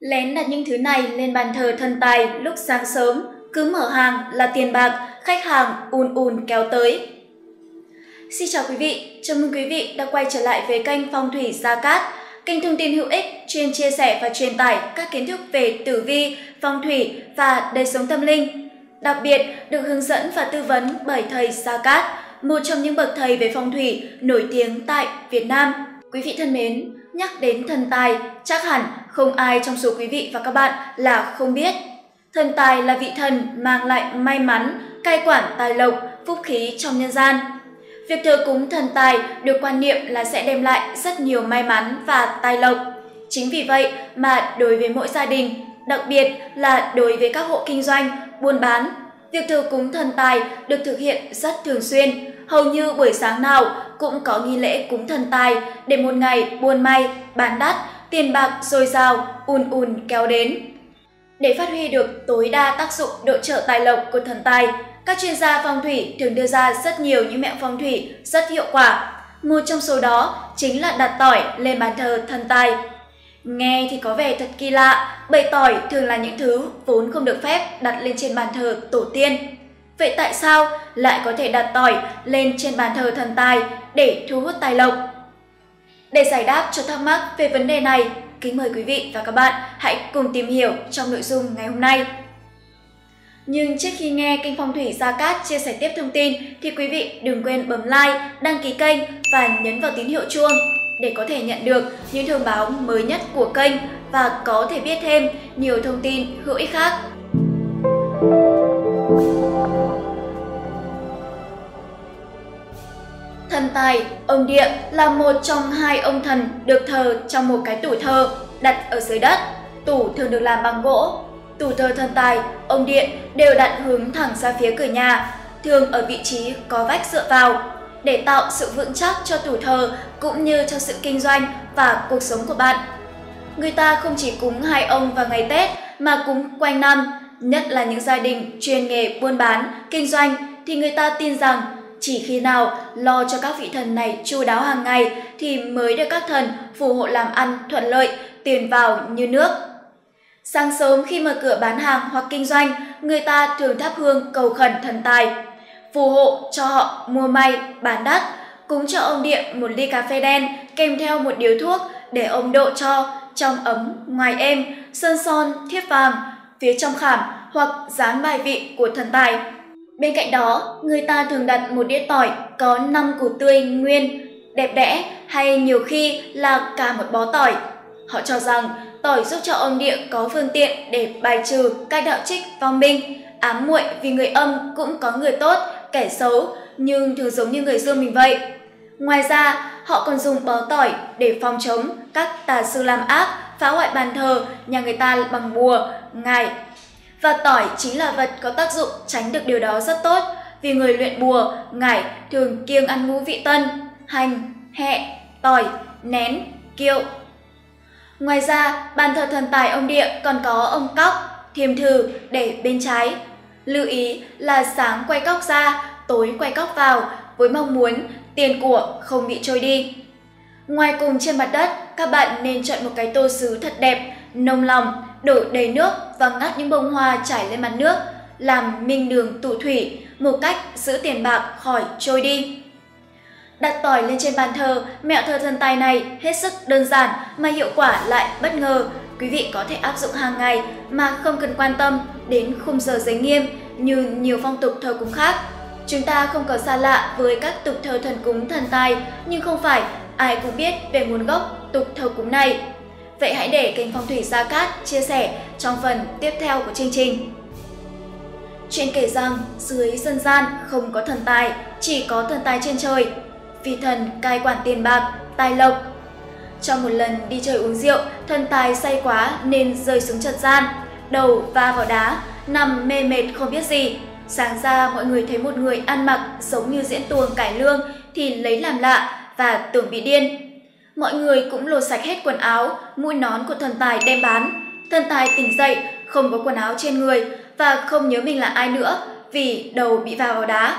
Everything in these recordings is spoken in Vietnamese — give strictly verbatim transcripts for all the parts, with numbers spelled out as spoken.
Lén đặt những thứ này lên bàn thờ thần tài lúc sáng sớm, cứ mở hàng là tiền bạc, khách hàng ùn ùn kéo tới. Xin chào quý vị, chào mừng quý vị đã quay trở lại với kênh Phong thủy Gia Cát, kênh thông tin hữu ích chuyên chia sẻ và truyền tải các kiến thức về tử vi, phong thủy và đời sống tâm linh. Đặc biệt được hướng dẫn và tư vấn bởi thầy Gia Cát, một trong những bậc thầy về phong thủy nổi tiếng tại Việt Nam. Quý vị thân mến, nhắc đến thần tài, chắc hẳn không ai trong số quý vị và các bạn là không biết. Thần tài là vị thần mang lại may mắn, cai quản tài lộc, phúc khí trong nhân gian. Việc thờ cúng thần tài được quan niệm là sẽ đem lại rất nhiều may mắn và tài lộc. Chính vì vậy mà đối với mỗi gia đình, đặc biệt là đối với các hộ kinh doanh, buôn bán, việc thờ cúng thần tài được thực hiện rất thường xuyên. Hầu như buổi sáng nào cũng có nghi lễ cúng thần tài để một ngày buôn may, bán đắt, tiền bạc dồi dào, ùn ùn kéo đến. Để phát huy được tối đa tác dụng độ trợ tài lộc của thần tài, các chuyên gia phong thủy thường đưa ra rất nhiều những mẹo phong thủy rất hiệu quả. Một trong số đó chính là đặt tỏi lên bàn thờ thần tài. Nghe thì có vẻ thật kỳ lạ, bởi tỏi thường là những thứ vốn không được phép đặt lên trên bàn thờ tổ tiên. Vậy tại sao lại có thể đặt tỏi lên trên bàn thờ thần tài để thu hút tài lộc? Để giải đáp cho thắc mắc về vấn đề này, kính mời quý vị và các bạn hãy cùng tìm hiểu trong nội dung ngày hôm nay. Nhưng trước khi nghe kênh Phong thủy Gia Cát chia sẻ tiếp thông tin thì quý vị đừng quên bấm like, đăng ký kênh và nhấn vào tín hiệu chuông để có thể nhận được những thông báo mới nhất của kênh và có thể biết thêm nhiều thông tin hữu ích khác. Thần tài, ông Địa là một trong hai ông thần được thờ trong một cái tủ thờ đặt ở dưới đất. Tủ thường được làm bằng gỗ. Tủ thờ thần tài, ông Địa đều đặt hướng thẳng ra phía cửa nhà, thường ở vị trí có vách dựa vào, để tạo sự vững chắc cho tủ thờ cũng như cho sự kinh doanh và cuộc sống của bạn. Người ta không chỉ cúng hai ông vào ngày Tết mà cúng quanh năm, nhất là những gia đình chuyên nghề buôn bán, kinh doanh thì người ta tin rằng chỉ khi nào lo cho các vị thần này chu đáo hàng ngày thì mới được các thần phù hộ làm ăn thuận lợi, tiền vào như nước. Sáng sớm khi mở cửa bán hàng hoặc kinh doanh, người ta thường thắp hương cầu khẩn thần tài, phù hộ cho họ mua may, bán đắt, cúng cho ông Địa một ly cà phê đen kèm theo một điếu thuốc để ông độ cho trong ấm, ngoài êm, sơn son, thiếp vàng, phía trong khảm hoặc dán bài vị của thần tài. Bên cạnh đó, người ta thường đặt một đĩa tỏi có năm củ tươi nguyên, đẹp đẽ hay nhiều khi là cả một bó tỏi. Họ cho rằng tỏi giúp cho ông Địa có phương tiện để bài trừ các đạo trích vong minh, ám muội vì người âm cũng có người tốt, kẻ xấu nhưng thường giống như người dương mình vậy. Ngoài ra, họ còn dùng bó tỏi để phòng chống các tà sư làm ác, phá hoại bàn thờ nhà người ta bằng bùa, ngải. Và tỏi chính là vật có tác dụng tránh được điều đó rất tốt, vì người luyện bùa, ngải thường kiêng ăn ngũ vị tân, hành, hẹ, tỏi, nén, kiệu. Ngoài ra, bàn thờ thần tài ông Địa còn có ông cóc, thiềm thử để bên trái. Lưu ý là sáng quay cóc ra, tối quay cóc vào với mong muốn tiền của không bị trôi đi. Ngoài cùng trên mặt đất, các bạn nên chọn một cái tô sứ thật đẹp, nông lòng, đổ đầy nước và ngắt những bông hoa trải lên mặt nước, làm minh đường tụ thủy, một cách giữ tiền bạc khỏi trôi đi. Đặt tỏi lên trên bàn thờ, mẹo thờ thần tài này hết sức đơn giản mà hiệu quả lại bất ngờ. Quý vị có thể áp dụng hàng ngày mà không cần quan tâm đến khung giờ giới nghiêm như nhiều phong tục thờ cúng khác. Chúng ta không có xa lạ với các tục thờ thần cúng thần tài, nhưng không phải ai cũng biết về nguồn gốc tục thờ cúng này. Vậy hãy để kênh Phong thủy Gia Cát chia sẻ trong phần tiếp theo của chương trình. Chuyện kể rằng dưới dân gian không có thần tài, chỉ có thần tài trên trời. Vì thần cai quản tiền bạc, tài lộc. Trong một lần đi chơi uống rượu, thần tài say quá nên rơi xuống trần gian, đầu va vào đá, nằm mê mệt không biết gì. Sáng ra mọi người thấy một người ăn mặc giống như diễn tuồng cải lương thì lấy làm lạ và tưởng bị điên. Mọi người cũng lột sạch hết quần áo, mũi nón của thần tài đem bán. Thần tài tỉnh dậy, không có quần áo trên người và không nhớ mình là ai nữa vì đầu bị va vào đá.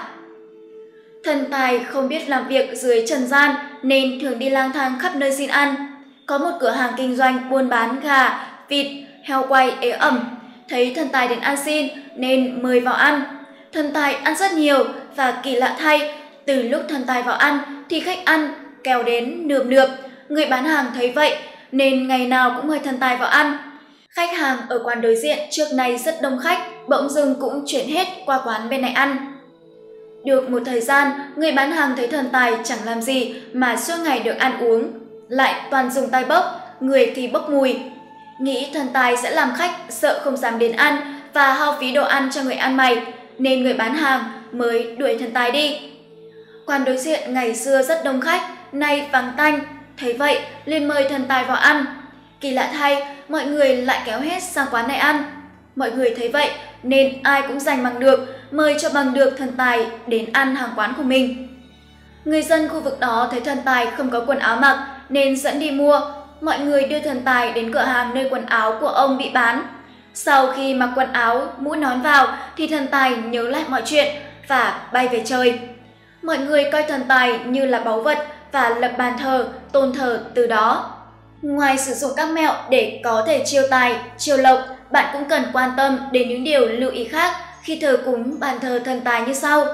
Thần tài không biết làm việc dưới trần gian nên thường đi lang thang khắp nơi xin ăn. Có một cửa hàng kinh doanh buôn bán gà, vịt, heo quay ế ẩm, thấy thần tài đến ăn xin nên mời vào ăn. Thần tài ăn rất nhiều và kỳ lạ thay, từ lúc thần tài vào ăn thì khách ăn kéo đến nườm nượp. Người bán hàng thấy vậy nên ngày nào cũng mời thần tài vào ăn. Khách hàng ở quán đối diện trước nay rất đông khách, bỗng dưng cũng chuyển hết qua quán bên này ăn. Được một thời gian, người bán hàng thấy thần tài chẳng làm gì mà suốt ngày được ăn uống, lại toàn dùng tay bốc, người thì bốc mùi. Nghĩ thần tài sẽ làm khách sợ không dám đến ăn và hao phí đồ ăn cho người ăn mày, nên người bán hàng mới đuổi thần tài đi. Quán đối diện ngày xưa rất đông khách, nay vắng tanh, thấy vậy liền mời thần tài vào ăn. Kỳ lạ thay, mọi người lại kéo hết sang quán này ăn. Mọi người thấy vậy nên ai cũng giành bằng được, mời cho bằng được thần tài đến ăn hàng quán của mình. Người dân khu vực đó thấy thần tài không có quần áo mặc nên dẫn đi mua. Mọi người đưa thần tài đến cửa hàng nơi quần áo của ông bị bán. Sau khi mặc quần áo, mũ nón vào thì thần tài nhớ lại mọi chuyện và bay về trời. Mọi người coi thần tài như là báu vật và lập bàn thờ, tôn thờ từ đó. Ngoài sử dụng các mẹo để có thể chiêu tài, chiêu lộc, bạn cũng cần quan tâm đến những điều lưu ý khác khi thờ cúng bàn thờ thần tài như sau.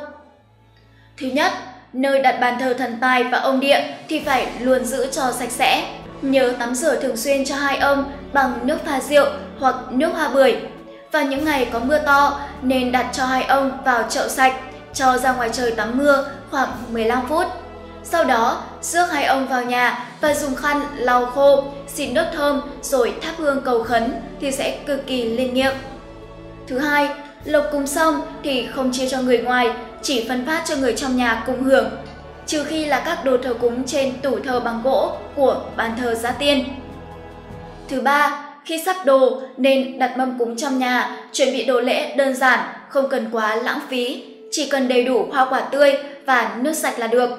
Thứ nhất, nơi đặt bàn thờ thần tài và ông địa thì phải luôn giữ cho sạch sẽ. Nhớ tắm rửa thường xuyên cho hai ông bằng nước pha rượu hoặc nước hoa bưởi. Vào những ngày có mưa to nên đặt cho hai ông vào chậu sạch, cho ra ngoài trời tắm mưa khoảng mười lăm phút. Sau đó, rước hai ông vào nhà và dùng khăn lau khô, xịt nước thơm rồi thắp hương cầu khấn thì sẽ cực kỳ linh nghiệm. Thứ hai, lộc cúng xong thì không chia cho người ngoài, chỉ phân phát cho người trong nhà cùng hưởng, trừ khi là các đồ thờ cúng trên tủ thờ bằng gỗ của bàn thờ gia tiên. Thứ ba, khi sắp đồ nên đặt mâm cúng trong nhà, chuẩn bị đồ lễ đơn giản, không cần quá lãng phí, chỉ cần đầy đủ hoa quả tươi và nước sạch là được.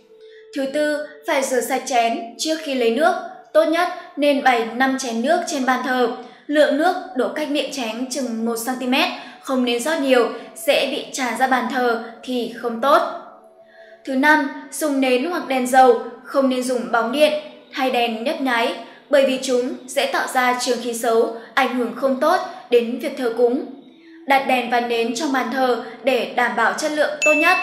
Thứ tư, phải rửa sạch chén trước khi lấy nước, tốt nhất nên bày năm chén nước trên bàn thờ, lượng nước đổ cách miệng chén chừng một xăng ti mét, không nên rót nhiều, dễ bị tràn ra bàn thờ thì không tốt. Thứ năm, dùng nến hoặc đèn dầu, không nên dùng bóng điện hay đèn nhấp nháy, bởi vì chúng sẽ tạo ra trường khí xấu, ảnh hưởng không tốt đến việc thờ cúng. Đặt đèn và nến trong bàn thờ để đảm bảo chất lượng tốt nhất.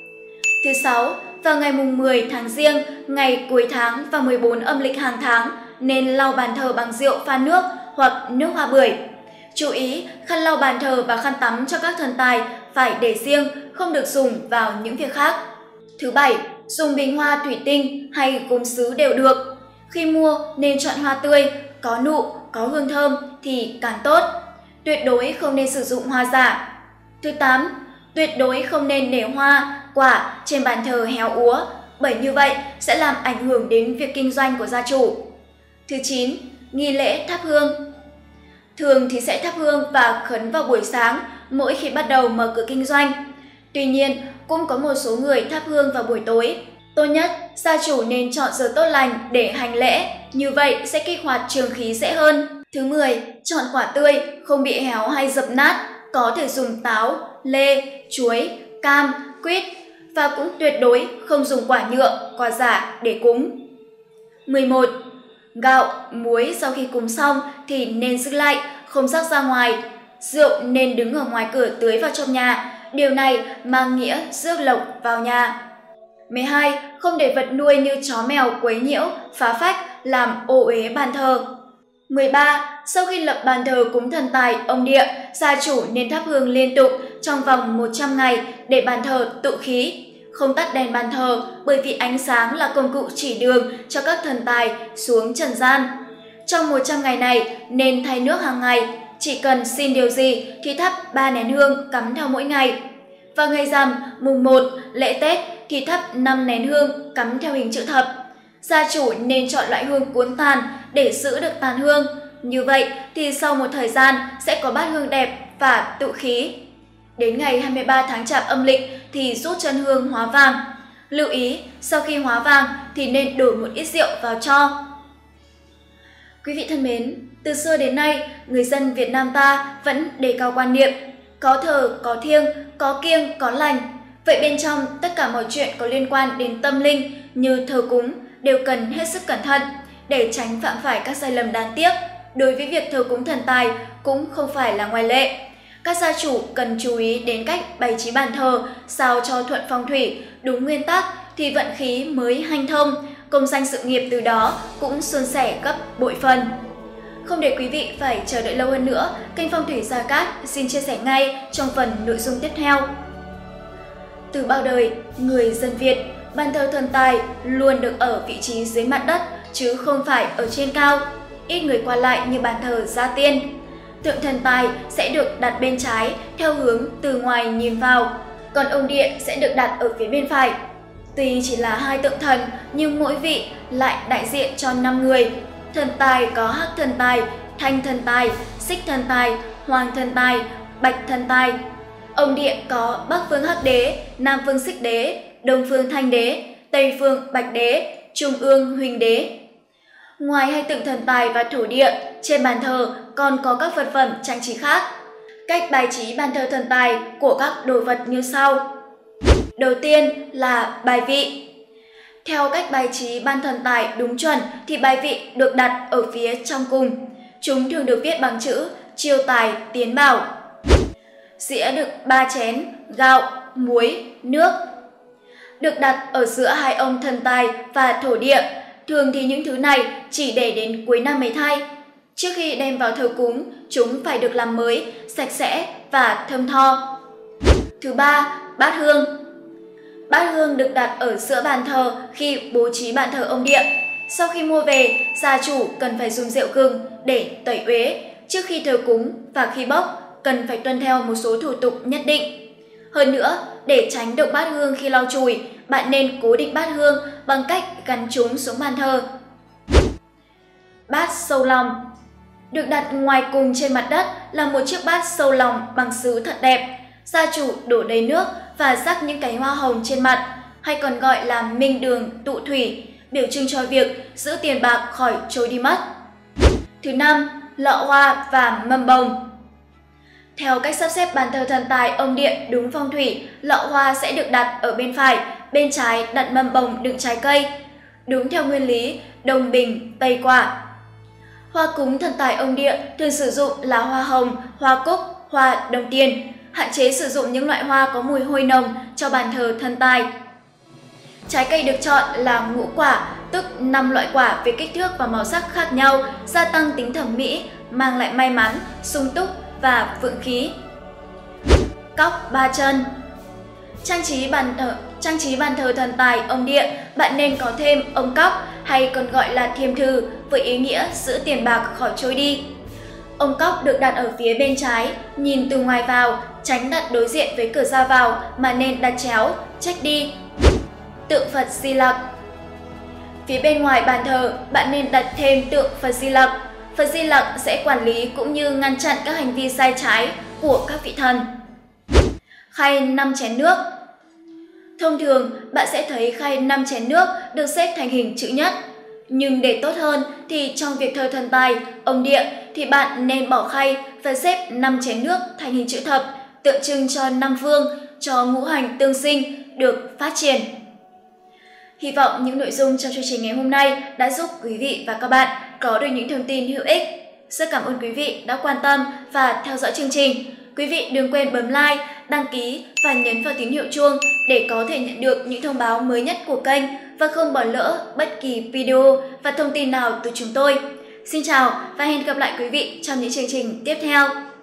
Thứ sáu, vào ngày mùng mười tháng Giêng, ngày cuối tháng và mười bốn âm lịch hàng tháng, nên lau bàn thờ bằng rượu pha nước hoặc nước hoa bưởi. Chú ý, khăn lau bàn thờ và khăn tắm cho các thần tài phải để riêng, không được dùng vào những việc khác. Thứ bảy, dùng bình hoa thủy tinh hay gốm sứ đều được. Khi mua nên chọn hoa tươi, có nụ, có hương thơm thì càng tốt. Tuyệt đối không nên sử dụng hoa giả. Thứ tám, tuyệt đối không nên để hoa, quả trên bàn thờ héo úa, bởi như vậy sẽ làm ảnh hưởng đến việc kinh doanh của gia chủ. Thứ chín, nghi lễ thắp hương. Thường thì sẽ thắp hương và khấn vào buổi sáng mỗi khi bắt đầu mở cửa kinh doanh. Tuy nhiên, cũng có một số người thắp hương vào buổi tối. Tốt nhất, gia chủ nên chọn giờ tốt lành để hành lễ, như vậy sẽ kích hoạt trường khí dễ hơn. Thứ mười, chọn quả tươi, không bị héo hay dập nát, có thể dùng táo, lê, chuối, cam, quýt và cũng tuyệt đối không dùng quả nhựa, quả giả để cúng. mười một. Gạo, muối sau khi cúng xong thì nên giữ lại, không rắc ra ngoài. Rượu nên đứng ở ngoài cửa tưới vào trong nhà, điều này mang nghĩa rước lộc vào nhà. mười hai. Không để vật nuôi như chó mèo quấy nhiễu, phá phách, làm ô uế bàn thờ. mười ba. Sau khi lập bàn thờ cúng thần tài, ông địa, gia chủ nên thắp hương liên tục trong vòng một trăm ngày để bàn thờ tụ khí. Không tắt đèn bàn thờ bởi vì ánh sáng là công cụ chỉ đường cho các thần tài xuống trần gian. Trong một trăm ngày này nên thay nước hàng ngày, chỉ cần xin điều gì thì thắp ba nén hương cắm theo mỗi ngày. Vào ngày rằm, mùng một, lễ Tết thì thắp năm nén hương cắm theo hình chữ thập. Gia chủ nên chọn loại hương cuốn tàn để giữ được tàn hương. Như vậy thì sau một thời gian sẽ có bát hương đẹp và tụ khí. Đến ngày hai mươi ba tháng Chạp âm lịch thì rút chân hương hóa vàng. Lưu ý, sau khi hóa vàng thì nên đổ một ít rượu vào tro. Quý vị thân mến, từ xưa đến nay, người dân Việt Nam ta vẫn đề cao quan niệm có thờ, có thiêng, có kiêng, có lành. Vậy bên trong tất cả mọi chuyện có liên quan đến tâm linh như thờ cúng đều cần hết sức cẩn thận để tránh phạm phải các sai lầm đáng tiếc. đối với việc thờ cúng thần tài cũng không phải là ngoại lệ. Các gia chủ cần chú ý đến cách bày trí bàn thờ sao cho thuận phong thủy, đúng nguyên tắc thì vận khí mới hanh thông, công danh sự nghiệp từ đó cũng suôn sẻ gấp bội phần. Không để quý vị phải chờ đợi lâu hơn nữa, kênh Phong thủy Gia Cát xin chia sẻ ngay trong phần nội dung tiếp theo. Từ bao đời, người dân Việt, bàn thờ thần tài luôn được ở vị trí dưới mặt đất chứ không phải ở trên cao. Ít người qua lại như bàn thờ gia tiên. Tượng thần tài sẽ được đặt bên trái theo hướng từ ngoài nhìn vào, còn ông địa sẽ được đặt ở phía bên phải. Tuy chỉ là hai tượng thần nhưng mỗi vị lại đại diện cho năm người. Thần tài có hắc thần tài, thanh thần tài, xích thần tài, hoàng thần tài, bạch thần tài. Ông địa có bắc phương hắc đế, nam phương xích đế, đông phương thanh đế, tây phương bạch đế, trung ương huỳnh đế. Ngoài hai tượng thần tài và thổ địa, trên bàn thờ còn có các vật phẩm trang trí khác. Cách bài trí bàn thờ thần tài của các đồ vật như sau. Đầu tiên là bài vị. Theo cách bài trí ban thần tài đúng chuẩn thì bài vị được đặt ở phía trong cùng. Chúng thường được viết bằng chữ chiêu tài tiến bảo. Dĩa đựng ba chén, gạo, muối, nước. Được đặt ở giữa hai ông thần tài và thổ địa. Thường thì những thứ này chỉ để đến cuối năm mới thay. Trước khi đem vào thờ cúng, chúng phải được làm mới, sạch sẽ và thơm tho. Thứ ba, bát hương. Bát hương được đặt ở giữa bàn thờ khi bố trí bàn thờ ông địa. Sau khi mua về, gia chủ cần phải dùng rượu gừng để tẩy uế. Trước khi thờ cúng và khi bốc, cần phải tuân theo một số thủ tục nhất định. Hơn nữa, để tránh độc bát hương khi lau chùi, bạn nên cố định bát hương bằng cách gắn chúng xuống bàn thờ. Bát sâu lòng. Được đặt ngoài cùng trên mặt đất là một chiếc bát sâu lòng bằng sứ thật đẹp. Gia chủ đổ đầy nước và rắc những cánh hoa hồng trên mặt, hay còn gọi là minh đường tụ thủy, biểu trưng cho việc giữ tiền bạc khỏi trôi đi mất. Thứ năm, lọ hoa và mâm bồng. Theo cách sắp xếp bàn thờ thần tài ông địa đúng phong thủy, lọ hoa sẽ được đặt ở bên phải, bên trái đặt mâm bồng đựng trái cây. Đúng theo nguyên lý đông bình tây quả. Hoa cúng thần tài ông địa thường sử dụng là hoa hồng, hoa cúc, hoa đồng tiền. Hạn chế sử dụng những loại hoa có mùi hôi nồng cho bàn thờ thần tài. Trái cây được chọn là ngũ quả, tức năm loại quả với kích thước và màu sắc khác nhau, gia tăng tính thẩm mỹ, mang lại may mắn, sung túc và vượng khí. Cóc ba chân. Trang trí bàn thờ, trang trí bàn thờ thần tài ông địa, bạn nên có thêm ông cóc hay còn gọi là thiêm thư với ý nghĩa giữ tiền bạc khỏi trôi đi. Ông cóc được đặt ở phía bên trái, nhìn từ ngoài vào, tránh đặt đối diện với cửa ra vào mà nên đặt chéo, trách đi. Tượng Phật Di Lặc. Phía bên ngoài bàn thờ, bạn nên đặt thêm tượng Phật Di Lặc. Phật Di Lặc sẽ quản lý cũng như ngăn chặn các hành vi sai trái của các vị thần. Khay năm chén nước. Thông thường, bạn sẽ thấy khay năm chén nước được xếp thành hình chữ nhất. Nhưng để tốt hơn thì trong việc thờ thần tài, ông địa thì bạn nên bỏ khay và xếp năm chén nước thành hình chữ thập, tượng trưng cho năm phương, cho ngũ hành tương sinh được phát triển. Hy vọng những nội dung trong chương trình ngày hôm nay đã giúp quý vị và các bạn có được những thông tin hữu ích. Rất cảm ơn quý vị đã quan tâm và theo dõi chương trình. Quý vị đừng quên bấm like, đăng ký và nhấn vào tín hiệu chuông để có thể nhận được những thông báo mới nhất của kênh và không bỏ lỡ bất kỳ video và thông tin nào từ chúng tôi. Xin chào và hẹn gặp lại quý vị trong những chương trình tiếp theo.